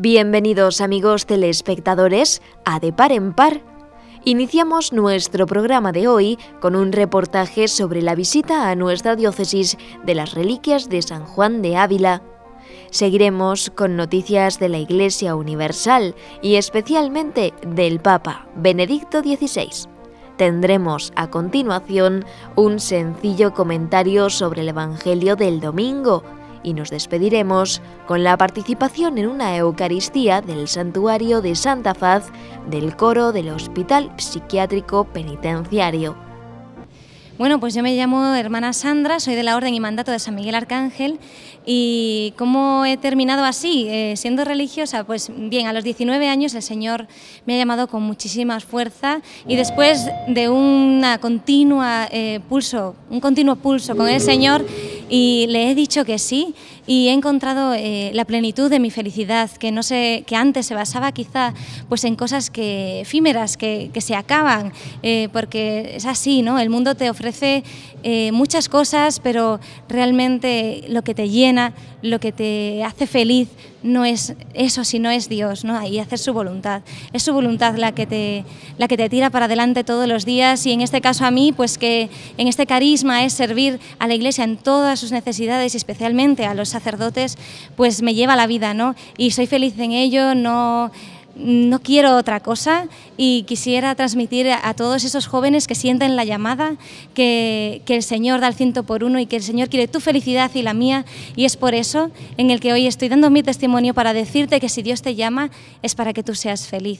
Bienvenidos amigos telespectadores a De Par en Par. Iniciamos nuestro programa de hoy con un reportaje sobre la visita a nuestra diócesis de las reliquias de San Juan de Ávila. Seguiremos con noticias de la Iglesia Universal y especialmente del Papa Benedicto XVI. Tendremos a continuación un sencillo comentario sobre el Evangelio del domingo y nos despediremos con la participación en una Eucaristía del Santuario de Santa Faz del coro del Hospital Psiquiátrico Penitenciario. Bueno, pues yo me llamo hermana Sandra, soy de la Orden y Mandato de San Miguel Arcángel. ¿Y cómo he terminado así, siendo religiosa? Pues bien, a los 19 años el Señor me ha llamado con muchísima fuerza y después de un continuo pulso con el Señor, y le he dicho que sí, y he encontrado la plenitud de mi felicidad, que antes se basaba quizá pues en cosas efímeras que se acaban, porque es así, ¿no? El mundo te ofrece muchas cosas, pero realmente lo que te llena, lo que te hace feliz no es eso, sino es Dios, ¿no? Y hacer su voluntad. Es su voluntad la que te tira para adelante todos los días, y en este caso a mí, pues que en este carisma es servir a la Iglesia en todas sus necesidades y especialmente a los sacerdotes, pues me lleva la vida, ¿no? Y soy feliz en ello, no quiero otra cosa, y quisiera transmitir a todos esos jóvenes que sienten la llamada, que el Señor da el 100 por 1 y que el Señor quiere tu felicidad y la mía, y es por eso en el que hoy estoy dando mi testimonio para decirte que si Dios te llama es para que tú seas feliz.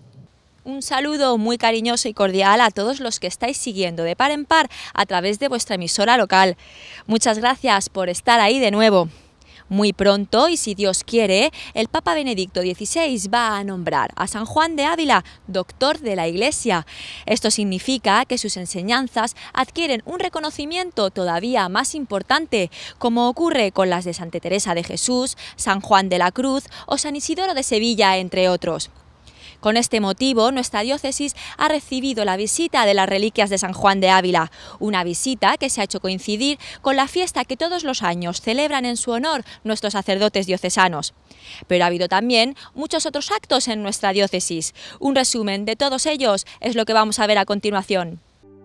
Un saludo muy cariñoso y cordial a todos los que estáis siguiendo De Par en Par a través de vuestra emisora local. Muchas gracias por estar ahí de nuevo. Muy pronto, y si Dios quiere, el Papa Benedicto XVI va a nombrar a San Juan de Ávila doctor de la Iglesia. Esto significa que sus enseñanzas adquieren un reconocimiento todavía más importante, como ocurre con las de Santa Teresa de Jesús, San Juan de la Cruz o San Isidoro de Sevilla, entre otros. Con este motivo, nuestra diócesis ha recibido la visita de las reliquias de San Juan de Ávila, una visita que se ha hecho coincidir con la fiesta que todos los años celebran en su honor nuestros sacerdotes diocesanos. Pero ha habido también muchos otros actos en nuestra diócesis. Un resumen de todos ellos es lo que vamos a ver a continuación.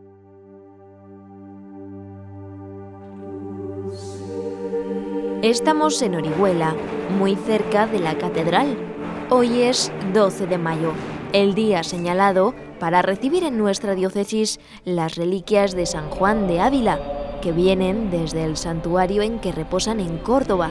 Estamos en Orihuela, muy cerca de la catedral. Hoy es 12 de mayo, el día señalado para recibir en nuestra diócesis las reliquias de San Juan de Ávila, que vienen desde el santuario en que reposan en Córdoba.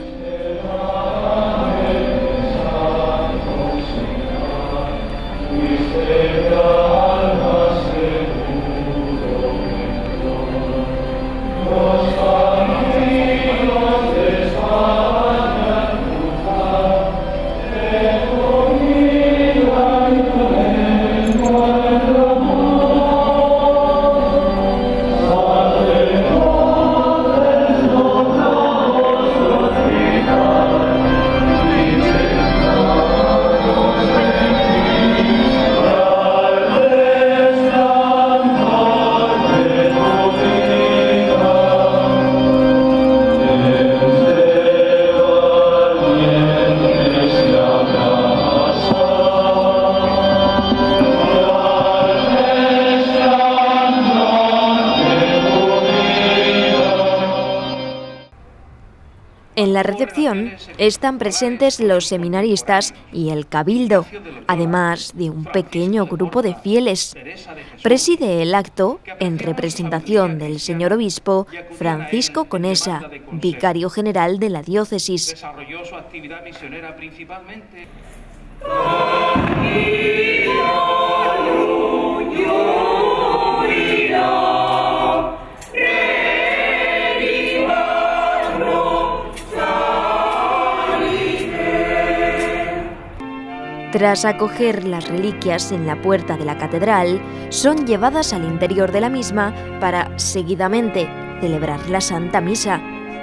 En la recepción están presentes los seminaristas y el cabildo, además de un pequeño grupo de fieles. Preside el acto, en representación del señor obispo, Francisco Conesa, vicario general de la diócesis. Desarrolló su actividad misionera principalmente. Tras acoger las reliquias en la puerta de la catedral, son llevadas al interior de la misma para, seguidamente, celebrar la Santa Misa.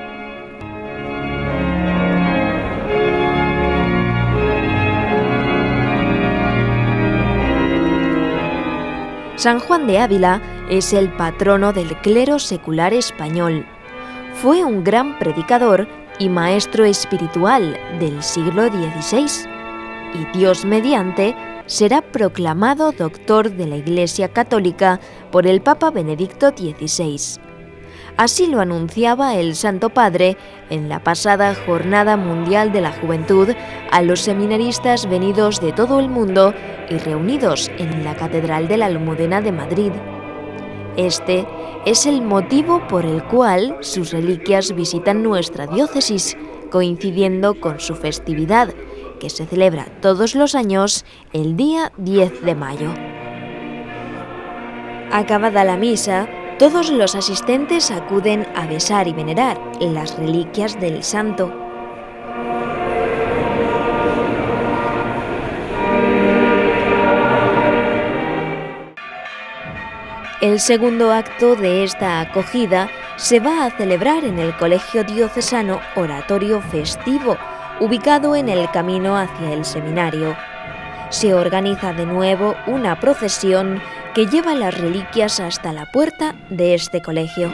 San Juan de Ávila es el patrono del clero secular español. Fue un gran predicador y maestro espiritual del siglo XVI. y Dios mediante será proclamado doctor de la Iglesia Católica por el Papa Benedicto XVI. Así lo anunciaba el Santo Padre en la pasada Jornada Mundial de la Juventud a los seminaristas venidos de todo el mundo y reunidos en la Catedral de la Almudena de Madrid. Este es el motivo por el cual sus reliquias visitan nuestra diócesis, coincidiendo con su festividad, que se celebra todos los años el día 10 de mayo. Acabada la misa, todos los asistentes acuden a besar y venerar las reliquias del santo. El segundo acto de esta acogida se va a celebrar en el Colegio Diocesano Oratorio Festivo, ubicado en el camino hacia el seminario. Se organiza de nuevo una procesión que lleva las reliquias hasta la puerta de este colegio.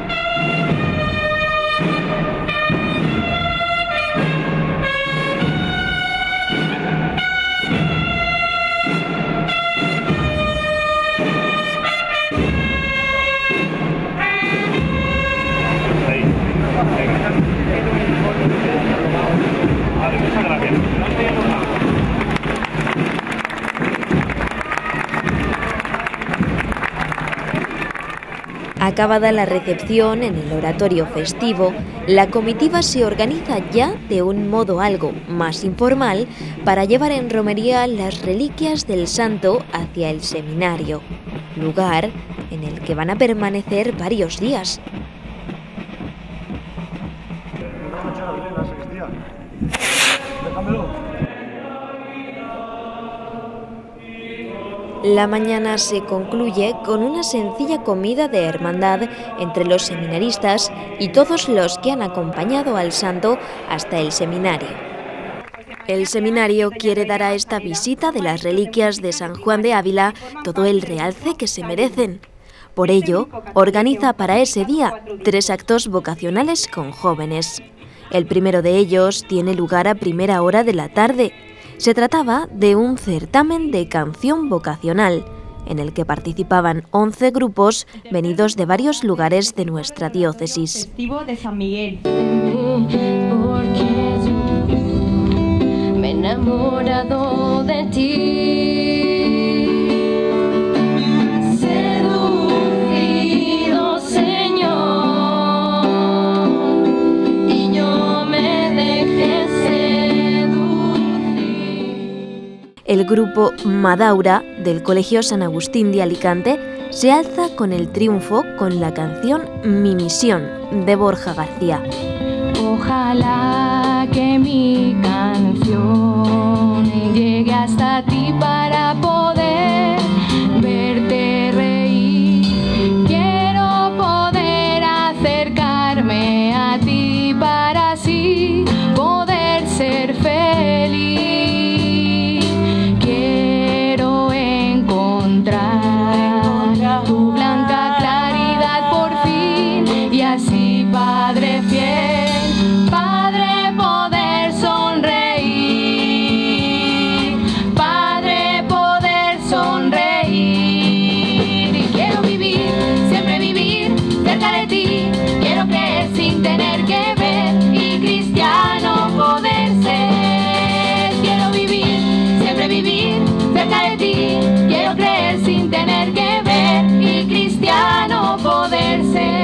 Acabada la recepción en el oratorio festivo, la comitiva se organiza ya de un modo algo más informal para llevar en romería las reliquias del santo hacia el seminario, lugar en el que van a permanecer varios días. La mañana se concluye con una sencilla comida de hermandad entre los seminaristas y todos los que han acompañado al santo hasta el seminario. El seminario quiere dar a esta visita de las reliquias de San Juan de Ávila todo el realce que se merecen. Por ello, organiza para ese día 3 actos vocacionales con jóvenes. El primero de ellos tiene lugar a primera hora de la tarde. Se trataba de un certamen de canción vocacional, en el que participaban 11 grupos venidos de varios lugares de nuestra diócesis. Festivo de San Miguel. Porque yo me he enamorado de ti, seducido Señor, y yo me dejé seducir. El grupo Madaura del Colegio San Agustín de Alicante se alza con el triunfo con la canción Mi Misión de Borja García. Ojalá que mi canción llegue hasta ti para poder verte reír. Quiero poder acercarme a ti para así poder ser feliz. Quiero encontrar tu blanca claridad por fin y así, Padre fiel, sin tener que ver y cristiano poder ser. Quiero vivir, siempre vivir cerca de ti. Quiero creer sin tener que ver y cristiano poder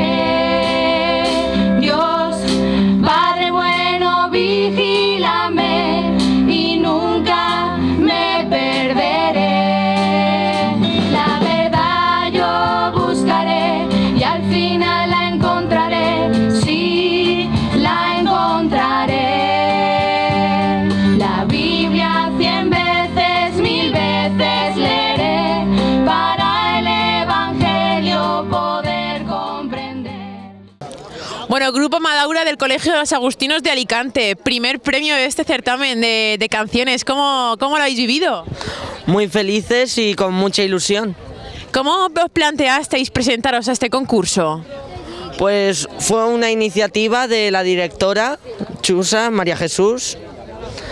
ser. Dios, Padre bueno, vigílame y nunca me perderé. La verdad yo buscaré y al final la encontraré. La Biblia 100 veces, 1000 veces leeré para el Evangelio poder comprender. Bueno, Grupo Madaura del Colegio de los Agustinos de Alicante, primer premio de este certamen de canciones. ¿Cómo lo habéis vivido? Muy felices y con mucha ilusión. ¿Cómo os planteasteis presentaros a este concurso? Pues fue una iniciativa de la directora Chusa, María Jesús,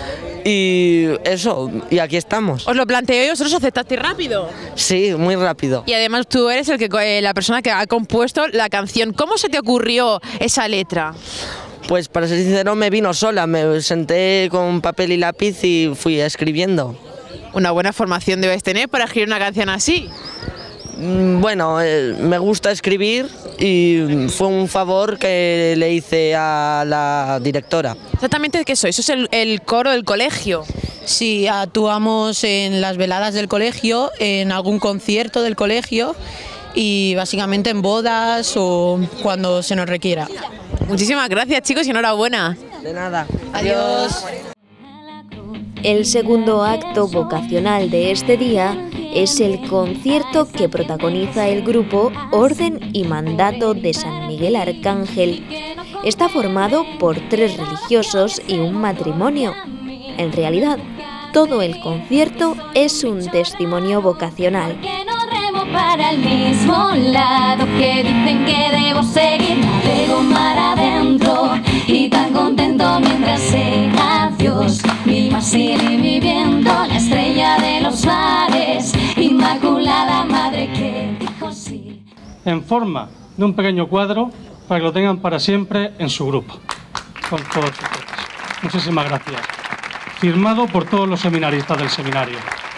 y eso, y aquí estamos. Os lo planteé y vosotros aceptasteis rápido. Sí, muy rápido. Y además tú eres la persona que ha compuesto la canción. ¿Cómo se te ocurrió esa letra? Pues para ser sincero me vino sola, me senté con papel y lápiz y fui escribiendo. Una buena formación debes tener para escribir una canción así. Bueno, me gusta escribir y fue un favor que le hice a la directora. Exactamente, ¿qué sois? Eso es el coro del colegio. Sí, actuamos en las veladas del colegio, en algún concierto del colegio y básicamente en bodas o cuando se nos requiera. Muchísimas gracias, chicos, y enhorabuena. De nada. Adiós. El segundo acto vocacional de este día es el concierto que protagoniza el grupo Orden y Mandato de San Miguel Arcángel. Está formado por 3 religiosos y un matrimonio. En realidad, todo el concierto es un testimonio vocacional. Que no remo para el mismo lado, que dicen que debo seguir, navego mar adentro y tan contento mientras sé adiós. Mi mar sigue mi viento, la estrella de los mares, Inmaculada Madre que dijo sí. En forma de un pequeño cuadro para que lo tengan para siempre en su grupo, con todos ustedes. Muchísimas gracias. Firmado por todos los seminaristas del seminario.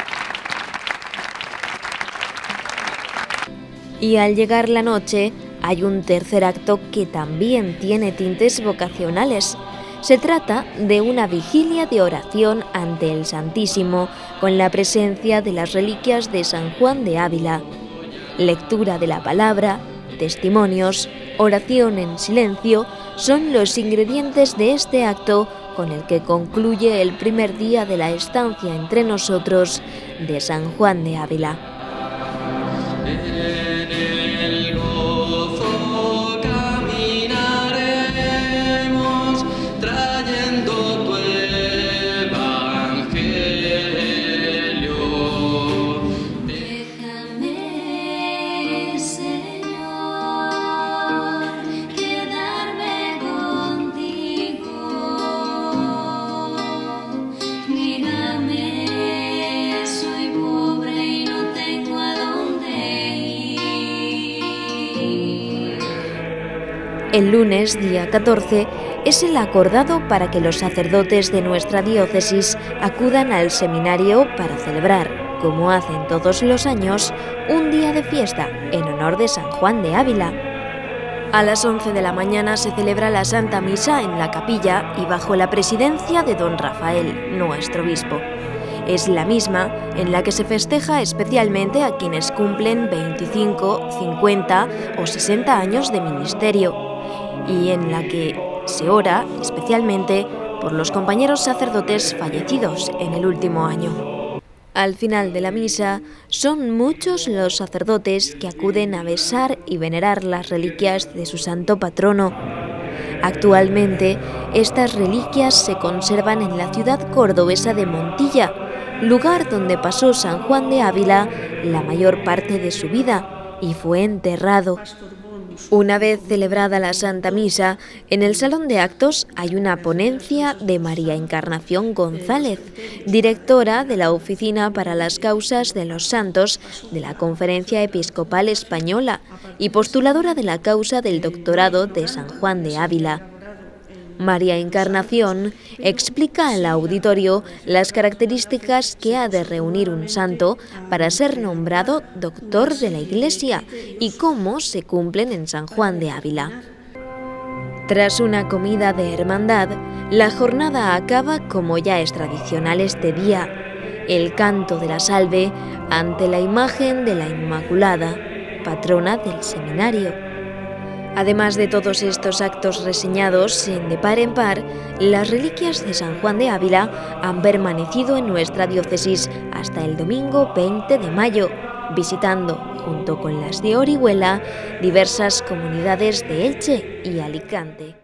Y al llegar la noche, hay un tercer acto que también tiene tintes vocacionales. Se trata de una vigilia de oración ante el Santísimo, con la presencia de las reliquias de San Juan de Ávila. Lectura de la palabra, testimonios, oración en silencio, son los ingredientes de este acto con el que concluye el primer día de la estancia entre nosotros de San Juan de Ávila. El lunes, día 14, es el acordado para que los sacerdotes de nuestra diócesis acudan al seminario para celebrar, como hacen todos los años, un día de fiesta en honor de San Juan de Ávila. A las 11 de la mañana se celebra la Santa Misa en la capilla y bajo la presidencia de don Rafael, nuestro obispo. Es la misma en la que se festeja especialmente a quienes cumplen 25, 50 o 60 años de ministerio, y en la que se ora especialmente por los compañeros sacerdotes fallecidos en el último año. Al final de la misa, son muchos los sacerdotes que acuden a besar y venerar las reliquias de su santo patrono. Actualmente, estas reliquias se conservan en la ciudad cordobesa de Montilla, lugar donde pasó San Juan de Ávila la mayor parte de su vida y fue enterrado. Una vez celebrada la Santa Misa, en el Salón de Actos hay una ponencia de María Encarnación González, directora de la Oficina para las Causas de los Santos de la Conferencia Episcopal Española y postuladora de la causa del doctorado de San Juan de Ávila. María Encarnación explica al auditorio las características que ha de reunir un santo para ser nombrado doctor de la Iglesia y cómo se cumplen en San Juan de Ávila. Tras una comida de hermandad, la jornada acaba como ya es tradicional este día, el canto de la salve ante la imagen de la Inmaculada, patrona del seminario. Además de todos estos actos reseñados en De Par en Par, las reliquias de San Juan de Ávila han permanecido en nuestra diócesis hasta el domingo 20 de mayo, visitando, junto con las de Orihuela, diversas comunidades de Elche y Alicante.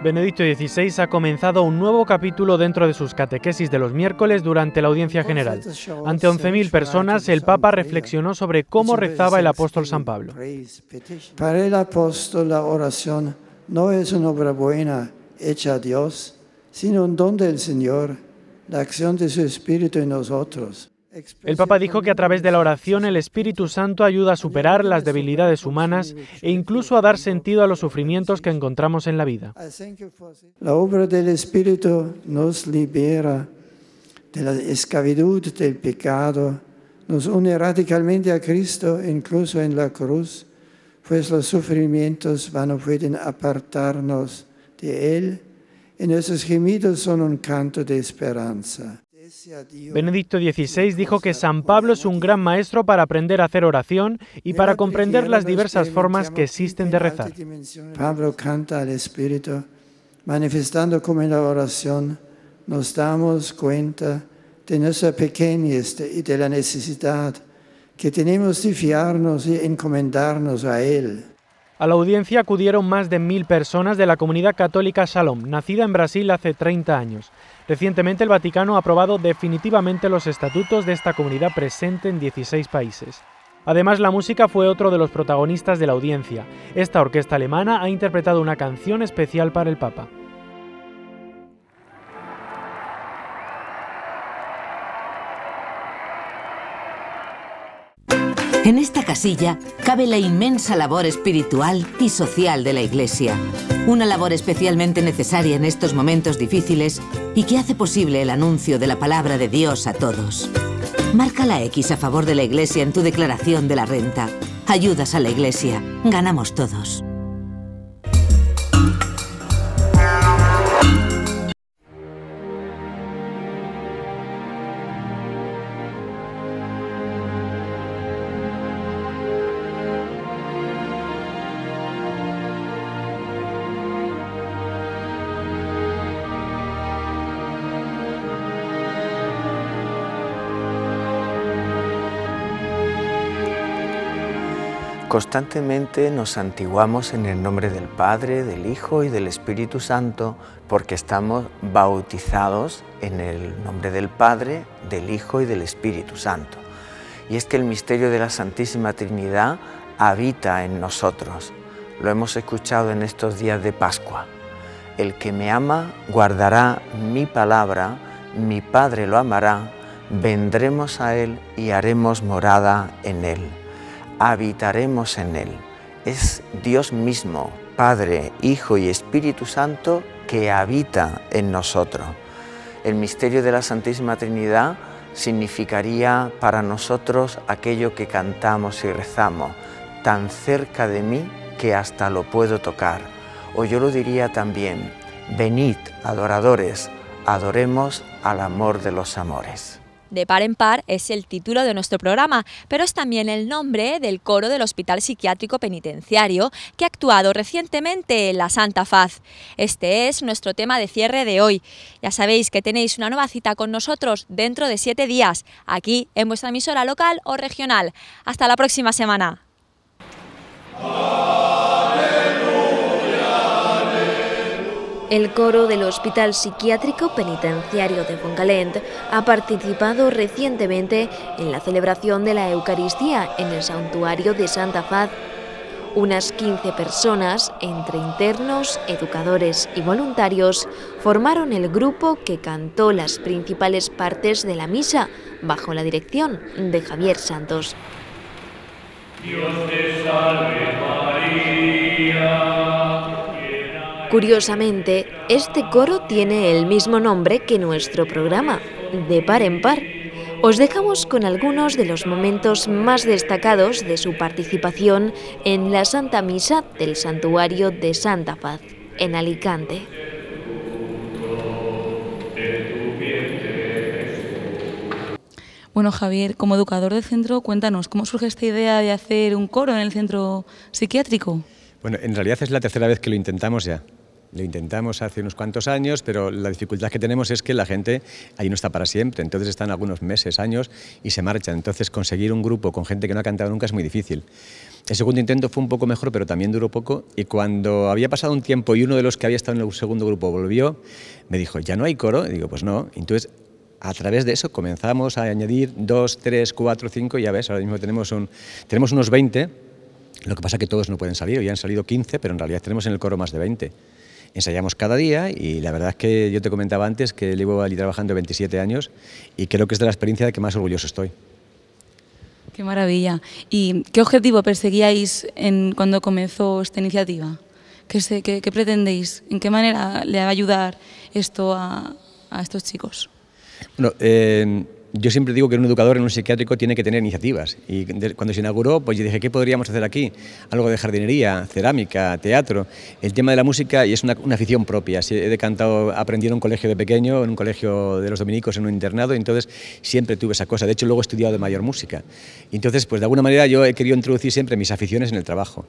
Benedicto XVI ha comenzado un nuevo capítulo dentro de sus catequesis de los miércoles durante la audiencia general. Ante 11.000 personas, el Papa reflexionó sobre cómo rezaba el apóstol San Pablo. Para el apóstol, la oración no es una obra buena hecha a Dios, sino un don del Señor, la acción de su Espíritu en nosotros. El Papa dijo que a través de la oración el Espíritu Santo ayuda a superar las debilidades humanas e incluso a dar sentido a los sufrimientos que encontramos en la vida. La obra del Espíritu nos libera de la esclavitud del pecado, nos une radicalmente a Cristo, incluso en la cruz, pues los sufrimientos no pueden apartarnos de Él, y nuestros gemidos son un canto de esperanza. Benedicto XVI dijo que San Pablo es un gran maestro para aprender a hacer oración y para comprender las diversas formas que existen de rezar. Pablo canta al Espíritu, manifestando cómo en la oración nos damos cuenta de nuestra pequeñez y de la necesidad que tenemos de fiarnos y encomendarnos a Él. A la audiencia acudieron más de 1.000 personas de la comunidad católica Shalom, nacida en Brasil hace 30 años. Recientemente el Vaticano ha aprobado definitivamente los estatutos de esta comunidad presente en 16 países. Además, la música fue otro de los protagonistas de la audiencia. Esta orquesta alemana ha interpretado una canción especial para el Papa. En esta casilla cabe la inmensa labor espiritual y social de la Iglesia. Una labor especialmente necesaria en estos momentos difíciles y que hace posible el anuncio de la palabra de Dios a todos. Marca la X a favor de la Iglesia en tu declaración de la renta. Ayudas a la Iglesia. Ganamos todos. Constantemente nos santiguamos en el nombre del Padre, del Hijo y del Espíritu Santo, porque estamos bautizados en el nombre del Padre, del Hijo y del Espíritu Santo. Y es que el misterio de la Santísima Trinidad habita en nosotros. Lo hemos escuchado en estos días de Pascua. El que me ama guardará mi palabra, mi Padre lo amará, vendremos a Él y haremos morada en Él. Habitaremos en Él. Es Dios mismo, Padre, Hijo y Espíritu Santo, que habita en nosotros. El misterio de la Santísima Trinidad significaría para nosotros aquello que cantamos y rezamos, tan cerca de mí que hasta lo puedo tocar. O yo lo diría también, venid, adoradores, adoremos al amor de los amores. De par en par es el título de nuestro programa, pero es también el nombre del coro del Hospital Psiquiátrico Penitenciario que ha actuado recientemente en la Santa Faz. Este es nuestro tema de cierre de hoy. Ya sabéis que tenéis una nueva cita con nosotros dentro de 7 días, aquí en vuestra emisora local o regional. Hasta la próxima semana. El coro del Hospital Psiquiátrico Penitenciario de Fontgalent ha participado recientemente en la celebración de la Eucaristía en el Santuario de Santa Faz. Unas 15 personas, entre internos, educadores y voluntarios, formaron el grupo que cantó las principales partes de la misa, bajo la dirección de Javier Santos. Dios te salve María. Curiosamente, este coro tiene el mismo nombre que nuestro programa, De Par en Par. Os dejamos con algunos de los momentos más destacados de su participación en la Santa Misa del Santuario de Santa Faz, en Alicante. Bueno, Javier, como educador del centro, cuéntanos, ¿cómo surge esta idea de hacer un coro en el centro psiquiátrico? Bueno, en realidad es la tercera vez que lo intentamos ya. Lo intentamos hace unos cuantos años, pero la dificultad que tenemos es que la gente ahí no está para siempre, entonces están algunos meses, años y se marchan. Entonces conseguir un grupo con gente que no ha cantado nunca es muy difícil. El segundo intento fue un poco mejor, pero también duró poco, y cuando había pasado un tiempo y uno de los que había estado en el segundo grupo volvió, me dijo, ¿ya no hay coro? Y digo, pues no. Entonces, a través de eso comenzamos a añadir 2, 3, 4, 5, ya ves, ahora mismo tenemos unos 20, lo que pasa es que todos no pueden salir, hoy han salido 15, pero en realidad tenemos en el coro más de 20. Ensayamos cada día y la verdad es que yo te comentaba antes que llevo allí trabajando 27 años y creo que es de la experiencia de que más orgulloso estoy. Qué maravilla. ¿Y qué objetivo perseguíais cuando comenzó esta iniciativa? ¿Qué pretendéis? ¿En qué manera le va a ayudar esto a estos chicos? Bueno, yo siempre digo que un educador en un psiquiátrico tiene que tener iniciativas y cuando se inauguró pues yo dije, ¿qué podríamos hacer aquí? Algo de jardinería, cerámica, teatro. El tema de la música y es una afición propia. He cantado, aprendí en un colegio de pequeño, en un colegio de los dominicos, en un internado, y entonces siempre tuve esa cosa. De hecho, luego he estudiado de mayor música. Y entonces, pues de alguna manera yo he querido introducir siempre mis aficiones en el trabajo.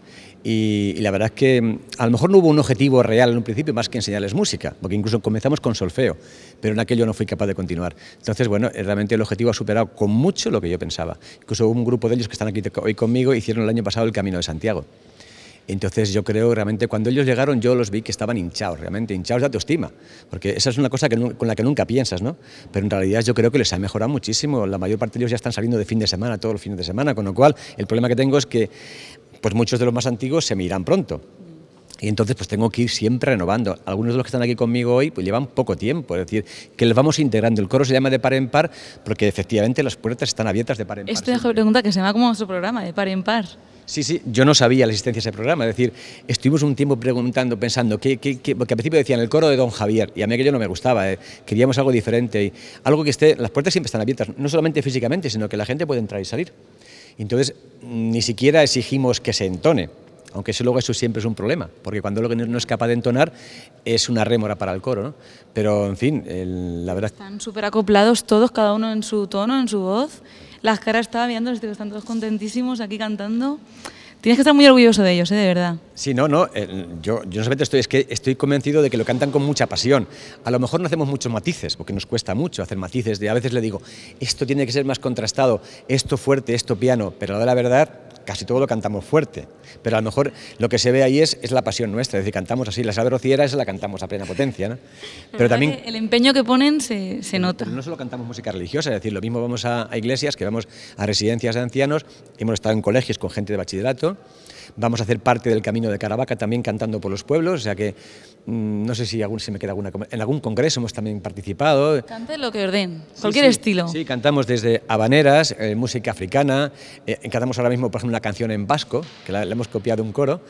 Y la verdad es que a lo mejor no hubo un objetivo real en un principio más que enseñarles música, porque incluso comenzamos con solfeo, pero en aquello no fui capaz de continuar. Entonces, bueno, realmente el objetivo ha superado con mucho lo que yo pensaba. Incluso un grupo de ellos que están aquí hoy conmigo hicieron el año pasado el Camino de Santiago. Entonces yo creo realmente cuando ellos llegaron yo los vi que estaban hinchados, realmente hinchados de autoestima, porque esa es una cosa con la que nunca piensas, ¿no? Pero en realidad yo creo que les ha mejorado muchísimo. La mayor parte de ellos ya están saliendo de fin de semana, todos los fines de semana, con lo cual el problema que tengo es que pues muchos de los más antiguos se me irán pronto. Y entonces pues tengo que ir siempre renovando. Algunos de los que están aquí conmigo hoy pues llevan poco tiempo, es decir, que les vamos integrando. El coro se llama de par en par porque efectivamente las puertas están abiertas de par en par. Esta es la pregunta que se llama como nuestro programa, de par en par. Sí, sí, yo no sabía la existencia de ese programa, es decir, estuvimos un tiempo preguntando, pensando, porque al principio decían el coro de Don Javier, y a mí aquello no me gustaba, queríamos algo diferente, y algo que esté, las puertas siempre están abiertas, no solamente físicamente, sino que la gente puede entrar y salir. Entonces, ni siquiera exigimos que se entone, aunque eso siempre es un problema, porque cuando lo que no es capaz de entonar es una rémora para el coro, ¿no? Pero, en fin, la verdad... Están súper acoplados todos, cada uno en su tono, en su voz. Las caras estaba viendo, están todos contentísimos aquí cantando. Tienes que estar muy orgulloso de ellos, de verdad. Sí, no, yo no solamente estoy convencido de que lo cantan con mucha pasión. A lo mejor no hacemos muchos matices, porque nos cuesta mucho hacer matices. A veces le digo, esto tiene que ser más contrastado, esto fuerte, esto piano, pero a la de la verdad casi todo lo cantamos fuerte. Pero a lo mejor lo que se ve ahí es la pasión nuestra, es decir, cantamos así, la sabe rociera, esa la cantamos a plena potencia, ¿no? Pero también el empeño que ponen se nota. Pero no solo cantamos música religiosa, es decir, lo mismo vamos a iglesias, que vamos a residencias de ancianos, hemos estado en colegios con gente de bachillerato, vamos a hacer parte del Camino de Caravaca también cantando por los pueblos, o sea que no sé si me queda alguna... En algún congreso hemos también participado. Cante lo que ordenen, cualquier estilo. Sí, cantamos desde habaneras, música africana, cantamos ahora mismo, por ejemplo, una canción en vasco, que la hemos copiado un coro,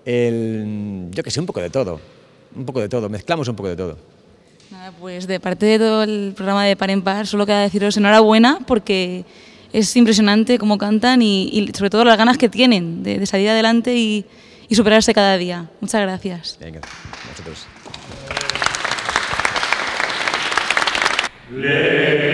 yo que sé, un poco de todo, mezclamos un poco de todo. Nada, pues de parte de todo el programa de Par en Par, solo queda deciros enhorabuena porque es impresionante cómo cantan y sobre todo las ganas que tienen de salir adelante y superarse cada día. Muchas gracias. Venga, vosotros.